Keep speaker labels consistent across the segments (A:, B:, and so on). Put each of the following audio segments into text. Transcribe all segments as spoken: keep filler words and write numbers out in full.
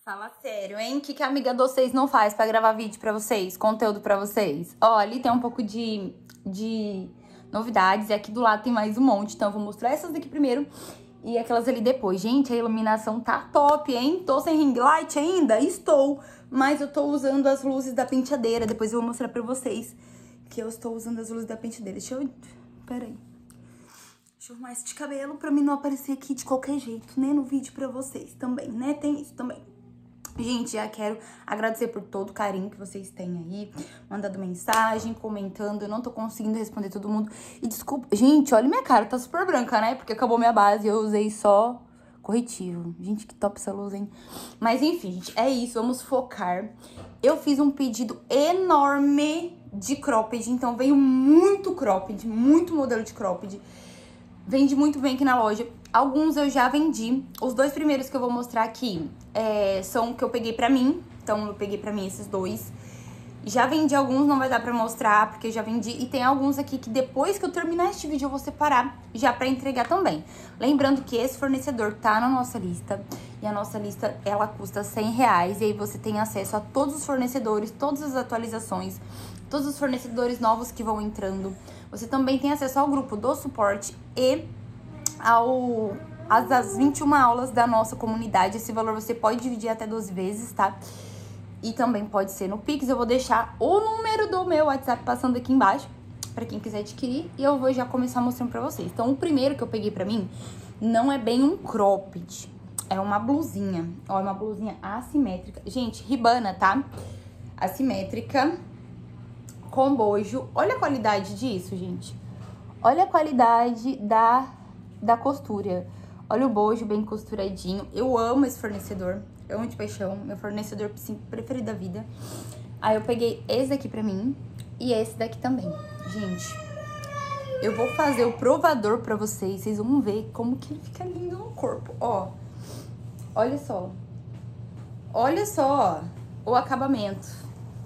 A: Fala sério, hein? O que, que a amiga de vocês não faz pra gravar vídeo pra vocês? Conteúdo pra vocês? Ó, ali tem um pouco de, de novidades. E aqui do lado tem mais um monte. Então eu vou mostrar essas daqui primeiro e aquelas ali depois. Gente, a iluminação tá top, hein? Tô sem ring light ainda? Estou. Mas eu tô usando as luzes da penteadeira. Depois eu vou mostrar pra vocês que eu estou usando as luzes da penteadeira. Deixa eu... Pera aí. Deixa eu arrumar esse de cabelo pra mim não aparecer aqui de qualquer jeito, né? No vídeo pra vocês também, né? Tem isso também. Gente, já quero agradecer por todo o carinho que vocês têm aí, mandando mensagem, comentando. Eu não tô conseguindo responder todo mundo. E desculpa, gente, olha minha cara, tá super branca, né? Porque acabou minha base e eu usei só corretivo. Gente, que top essa luz, hein? Mas enfim, gente, é isso, vamos focar. Eu fiz um pedido enorme de cropped, então veio muito cropped, muito modelo de cropped. Vende muito bem aqui na loja. Alguns eu já vendi. Os dois primeiros que eu vou mostrar aqui é, são que eu peguei pra mim. Então, eu peguei pra mim esses dois. Já vendi alguns, não vai dar pra mostrar, porque eu já vendi. E tem alguns aqui que depois que eu terminar este vídeo eu vou separar já pra entregar também. Lembrando que esse fornecedor tá na nossa lista. E a nossa lista, ela custa cem reais. E aí você tem acesso a todos os fornecedores, todas as atualizações, todos os fornecedores novos que vão entrando. Você também tem acesso ao grupo do suporte e ao, às, às vinte e uma aulas da nossa comunidade. Esse valor você pode dividir até doze vezes, tá? E também pode ser no Pix. Eu vou deixar o número do meu WhatsApp passando aqui embaixo, pra quem quiser adquirir. E eu vou já começar mostrando pra vocês. Então, o primeiro que eu peguei pra mim não é bem um cropped. É uma blusinha. Ó, é uma blusinha assimétrica. Gente, ribana, tá? Assimétrica. Com bojo. Olha a qualidade disso, gente. Olha a qualidade da, da costura. Olha o bojo bem costuradinho. Eu amo esse fornecedor. Eu amo de paixão. Meu fornecedor assim, preferido da vida. Aí eu peguei esse daqui pra mim. E esse daqui também. Gente, eu vou fazer o provador pra vocês. Vocês vão ver como que ele fica lindo no corpo. Ó. Olha só. Olha só o acabamento.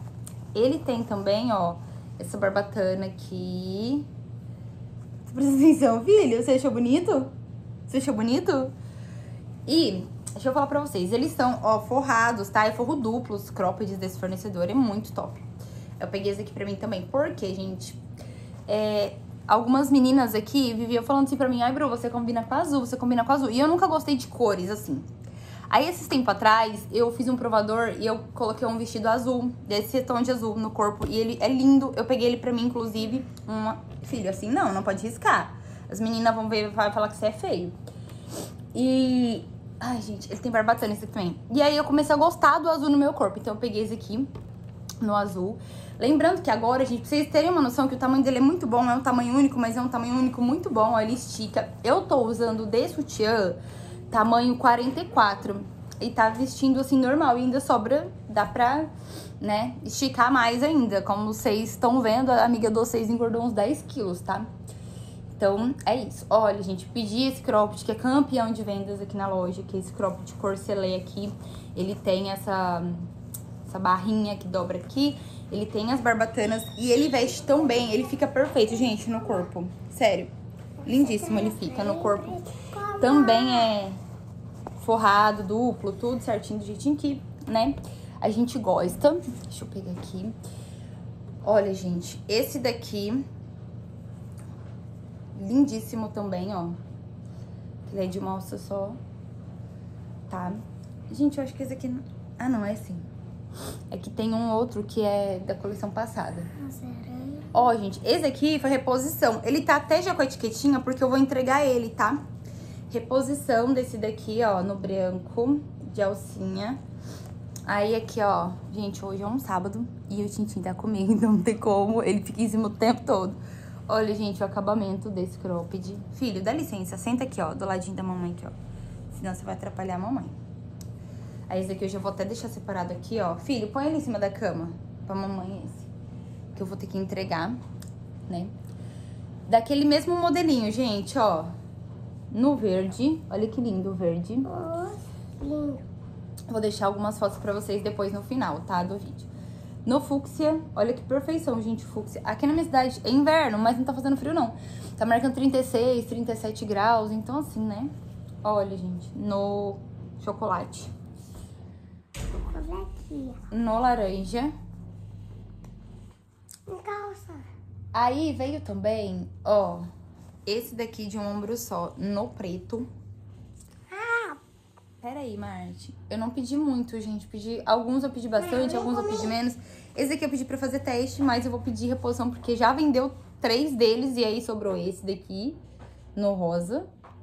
A: Ele tem também, ó, essa barbatana aqui. Presta atenção, filho. Você achou bonito? Você achou bonito? E, deixa eu falar pra vocês, eles são, ó, forrados, tá? É forro duplo, os croppeds desse fornecedor, é muito top. Eu peguei esse aqui pra mim também, porque, gente, é, algumas meninas aqui viviam falando assim pra mim, ai, Bru, você combina com azul, você combina com azul. E eu nunca gostei de cores, assim. Aí, esses tempos atrás, eu fiz um provador e eu coloquei um vestido azul, desse tom de azul no corpo. E ele é lindo, eu peguei ele pra mim, inclusive, uma... Filho, assim, não, não pode riscar. As meninas vão ver e vai falar que você é feio. E... Ai, gente, ele tem barbatana esse aqui também. E aí, eu comecei a gostar do azul no meu corpo. Então, eu peguei esse aqui, no azul. Lembrando que agora, gente, pra vocês terem uma noção que o tamanho dele é muito bom. É um tamanho único, mas é um tamanho único muito bom. Ó, ele estica. Eu tô usando de sutiã tamanho quarenta e quatro. E tá vestindo assim normal. E ainda sobra, dá pra, né, esticar mais ainda. Como vocês estão vendo, a amiga de vocês engordou uns dez quilos, tá? Então, é isso. Olha, gente, pedi esse cropped, que é campeão de vendas aqui na loja. Que é esse cropped corselet aqui. Ele tem essa, essa barrinha que dobra aqui. Ele tem as barbatanas. E ele veste tão bem. Ele fica perfeito, gente, no corpo. Sério. Lindíssimo ele fica no corpo. Também é forrado, duplo, tudo certinho, do jeitinho que, né, a gente gosta. Deixa eu pegar aqui. Olha, gente, esse daqui, lindíssimo também, ó. Ele é de uma alça só, tá? Gente, eu acho que esse aqui... Ah, não, é assim. É que tem um outro que é da coleção passada. Ó, gente, esse aqui foi reposição. Ele tá até já com a etiquetinha, porque eu vou entregar ele, tá? Reposição desse daqui, ó, no branco, de alcinha. Aí aqui, ó, gente, hoje é um sábado e o Tintin tá comigo, então não tem como, ele fica em cima o tempo todo. Olha, gente, o acabamento desse cropped. Filho, dá licença, senta aqui, ó, do ladinho da mamãe aqui, ó. Senão você vai atrapalhar a mamãe. Aí esse aqui eu já vou até deixar separado aqui, ó. Filho, põe ele em cima da cama pra mamãe esse. Que eu vou ter que entregar, né? Daquele mesmo modelinho, gente, ó. No verde, olha que lindo o verde.
B: Oh, lindo.
A: Vou deixar algumas fotos pra vocês depois no final, tá, do vídeo. No fúcsia, olha que perfeição, gente, fúcsia. Aqui na minha cidade é inverno, mas não tá fazendo frio, não. Tá marcando trinta e seis, trinta e sete graus, então assim, né? Olha, gente, no chocolate.
B: Olha aqui.
A: No laranja.
B: Calça.
A: Aí veio também, ó, esse daqui de um ombro só, no preto.
B: Ah.
A: Pera aí, Marte. Eu não pedi muito, gente. Pedi, alguns eu pedi bastante, alguns eu pedi menos. Esse aqui eu pedi pra fazer teste, mas eu vou pedir reposição porque já vendeu três deles e aí sobrou esse daqui, no rosa.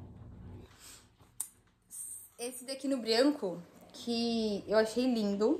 A: Esse daqui no branco, que eu achei lindo.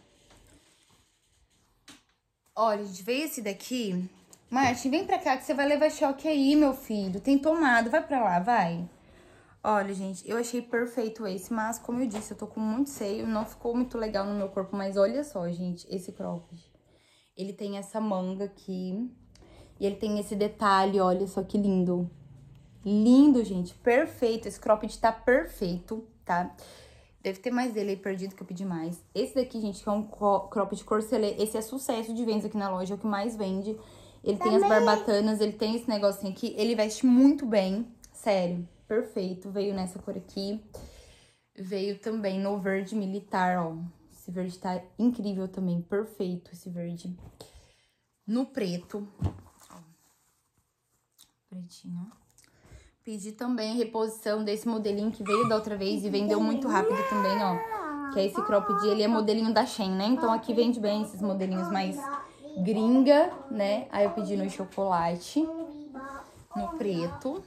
A: Olha, gente, veio esse daqui. Martin, vem pra cá que você vai levar choque aí, meu filho. Tem tomado, vai pra lá, vai. Olha, gente, eu achei perfeito esse, mas como eu disse, eu tô com muito seio, não ficou muito legal no meu corpo, mas olha só, gente, esse cropped. Ele tem essa manga aqui, e ele tem esse detalhe, olha só que lindo. Lindo, gente, perfeito, esse cropped tá perfeito, tá? Deve ter mais dele aí perdido, que eu pedi mais. Esse daqui, gente, que é um cropped corselet, esse é sucesso de vendas aqui na loja, é o que mais vende. Ele tem as barbatanas, ele tem esse negocinho aqui, ele veste muito bem, sério. Perfeito, veio nessa cor aqui. Veio também no verde militar, ó. Esse verde tá incrível também, perfeito esse verde. No preto, ó. Pretinho. Pedi também reposição desse modelinho que veio da outra vez e vendeu muito rápido também, ó. Que é esse cropped, ele é modelinho da Shein, né? Então aqui vende bem esses modelinhos mais gringa, né? Aí eu pedi no chocolate, no preto.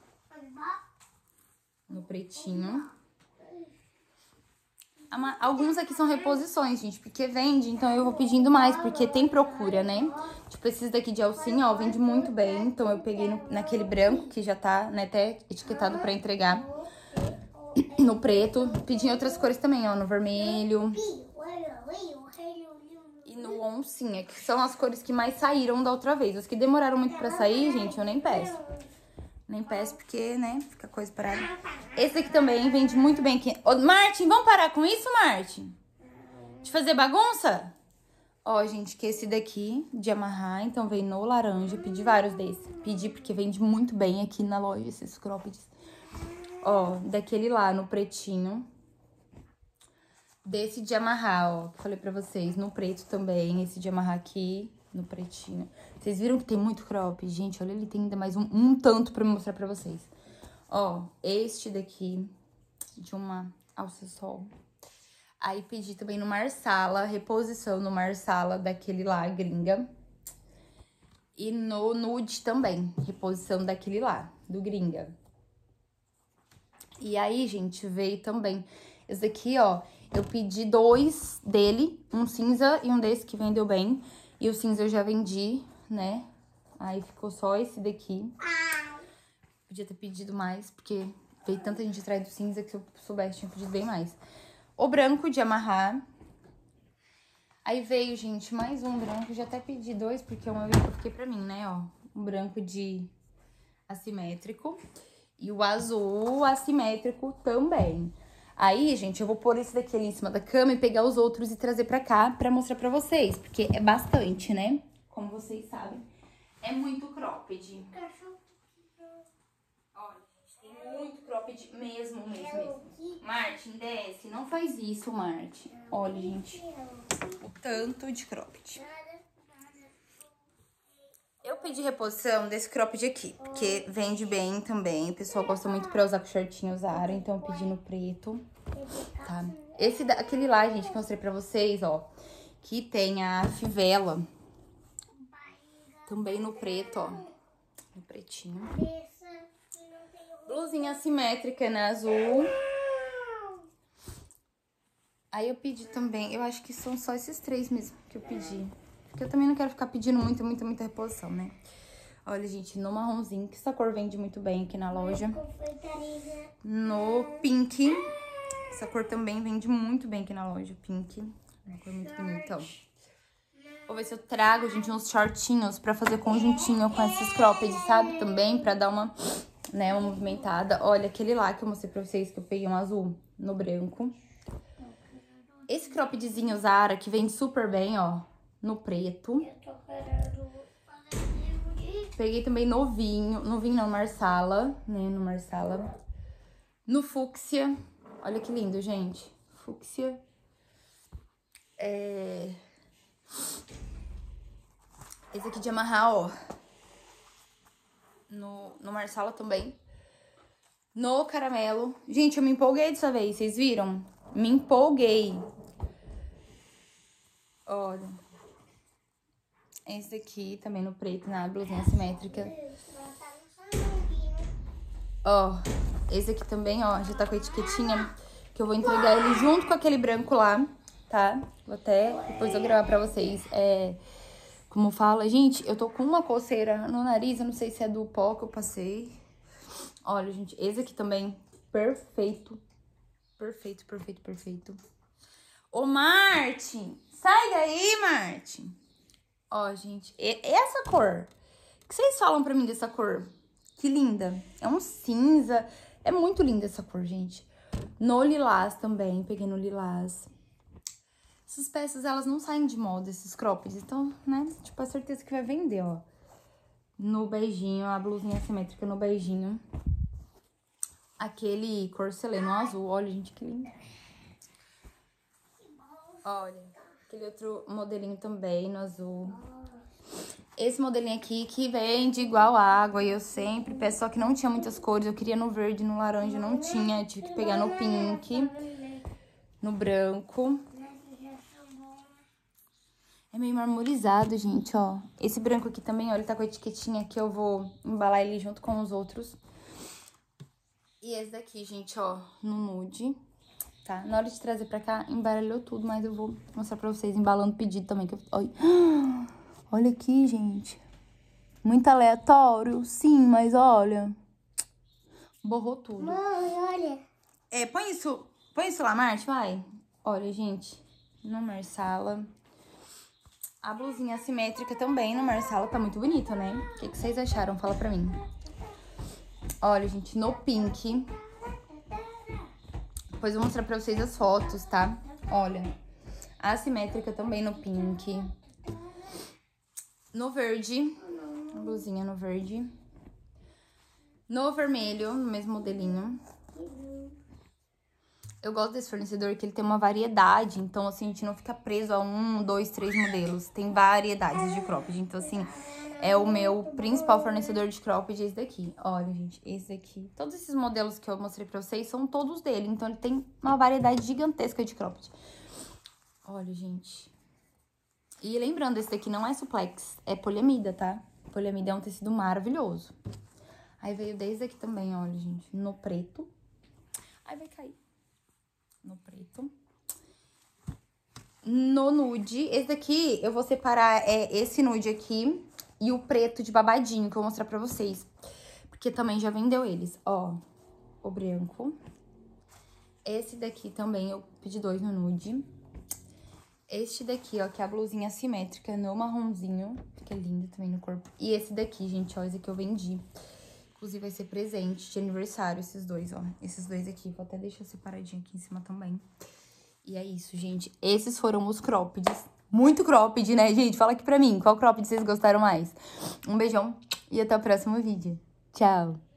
A: No pretinho. Alguns aqui são reposições, gente, porque vende, então eu vou pedindo mais, porque tem procura, né? Tipo, esses daqui de alcinha, ó, vende muito bem, então eu peguei no, naquele branco, que já tá, né, até etiquetado pra entregar. No preto, pedi em outras cores também, ó, no vermelho. E no oncinha, que são as cores que mais saíram da outra vez. As que demoraram muito pra sair, gente, eu nem peço. Nem peço porque, né, fica coisa parada. Esse aqui também vende muito bem aqui. Ô, Martin, vamos parar com isso, Martin? De fazer bagunça? Ó, gente, que esse daqui de amarrar, então veio no laranja. Pedi vários desses. Pedi porque vende muito bem aqui na loja esses croppeds. Ó, daquele lá no pretinho. Desse de amarrar, ó, que falei pra vocês. No preto também, esse de amarrar aqui. No pretinho. Vocês viram que tem muito crop? Gente, olha, ele tem ainda mais um, um tanto pra mostrar pra vocês. Ó, este daqui, de uma alça sol. Aí pedi também no Marsala, reposição no Marsala, daquele lá, gringa. E no nude também, reposição daquele lá, do gringa. E aí, gente, veio também esse daqui, ó. Eu pedi dois dele, um cinza e um desse que vendeu bem. E o cinza eu já vendi, né? Aí ficou só esse daqui. Podia ter pedido mais, porque veio tanta gente atrás do cinza que se eu soubesse tinha pedido bem mais. O branco de amarrar. Aí veio, gente, mais um branco. Já até pedi dois, porque uma vez eu fiquei pra mim, né, ó. Um branco de assimétrico. E o azul assimétrico também. Aí, gente, eu vou pôr esse daqui ali em cima da cama e pegar os outros e trazer pra cá pra mostrar pra vocês. Porque é bastante, né? Como vocês sabem. É muito cropped. Olha, gente, tem muito cropped mesmo, mesmo, mesmo. Martin, desce. Não faz isso, Martin. Olha, gente, o tanto de cropped. Eu pedi reposição desse cropped aqui, porque vende bem também. O pessoal gosta muito pra usar com shortinho Zara, então eu pedi no preto, tá? Esse, aquele lá, gente, que eu mostrei pra vocês, ó, que tem a fivela. Também no preto, ó, no pretinho. Blusinha assimétrica, né, azul. Aí eu pedi também, eu acho que são só esses três mesmo que eu pedi. Porque eu também não quero ficar pedindo muita, muita, muita reposição, né? Olha, gente, no marronzinho, que essa cor vende muito bem aqui na loja. No pink. Essa cor também vende muito bem aqui na loja, pink. Uma cor muito bonita, ó. Vou ver se eu trago, gente, uns shortinhos pra fazer conjuntinho com esses cropped, sabe? Também, pra dar uma, né, uma movimentada. Olha, aquele lá que eu mostrei pra vocês, que eu peguei um azul no branco. Esse croppedzinho Zara, que vende super bem, ó. No preto. Peguei também novinho. Novinho não, Marsala, né? No Marsala. No fúcsia. Olha que lindo, gente. Fúcsia. É... Esse aqui de amarrar, ó. No, no Marsala também. No caramelo. Gente, eu me empolguei dessa vez, vocês viram? Me empolguei. Olha. Esse daqui também no preto, na blusinha assimétrica. Ó, esse aqui também, ó, já tá com a etiquetinha. Que eu vou entregar ele junto com aquele branco lá, tá? Vou até depois eu gravar pra vocês. É... Como fala, gente, eu tô com uma coceira no nariz, eu não sei se é do pó que eu passei. Olha, gente, esse aqui também, perfeito. Perfeito, perfeito, perfeito. Ô, Martin, sai daí, Martin. Ó, gente, e essa cor, o que vocês falam pra mim dessa cor? Que linda. É um cinza, é muito linda essa cor, gente. No lilás também, peguei no lilás. Essas peças, elas não saem de moda, esses croppeds. Então, né, tipo, a certeza que vai vender, ó. No beijinho, a blusinha assimétrica no beijinho. Aquele corcelê no azul. Olha, gente, que lindo. Olha, aquele outro modelinho também no azul. Esse modelinho aqui que vende igual água. E eu sempre peço, só que não tinha muitas cores. Eu queria no verde, no laranja, não tinha. Eu tive que pegar no pink, no branco. É meio marmorizado, gente, ó. Esse branco aqui também, ó, ele tá com a etiquetinha que eu vou embalar ele junto com os outros. E esse daqui, gente, ó, no nude, tá? Na hora de trazer pra cá, embaralhou tudo, mas eu vou mostrar pra vocês embalando o pedido também. Que eu... Olha. Olha aqui, gente. Muito aleatório, sim, mas olha. Borrou tudo.
B: Mãe, olha.
A: É, põe isso, põe isso lá, Marte, vai. Olha, gente, no Marsala... A blusinha assimétrica também no Marsala tá muito bonita, né? O que, que vocês acharam? Fala pra mim. Olha, gente, no pink. Depois eu vou mostrar pra vocês as fotos, tá? Olha, a assimétrica também no pink. No verde. A blusinha no verde. No vermelho, no mesmo modelinho. Eu gosto desse fornecedor que ele tem uma variedade, então, assim, a gente não fica preso a um, dois, três modelos. Tem variedades de cropped, então, assim, é o meu principal fornecedor de cropped, esse daqui. Olha, gente, esse daqui. Todos esses modelos que eu mostrei pra vocês são todos dele, então ele tem uma variedade gigantesca de cropped. Olha, gente. E lembrando, esse daqui não é suplex, é poliamida, tá? Poliamida é um tecido maravilhoso. Aí veio desde aqui também, olha, gente, no preto. Aí vai cair. No preto. No nude. Esse daqui, eu vou separar é, esse nude aqui e o preto de babadinho, que eu vou mostrar pra vocês. Porque também já vendeu eles. Ó, o branco. Esse daqui também, eu pedi dois no nude. Este daqui, ó, que é a blusinha assimétrica no marronzinho. Fica lindo também no corpo. E esse daqui, gente, ó, esse aqui eu vendi. Inclusive, vai ser presente de aniversário, esses dois, ó. Esses dois aqui. Vou até deixar separadinho aqui em cima também. E é isso, gente. Esses foram os croppeds. Muito cropped, né, gente? Fala aqui pra mim. Qual cropped vocês gostaram mais? Um beijão e até o próximo vídeo. Tchau!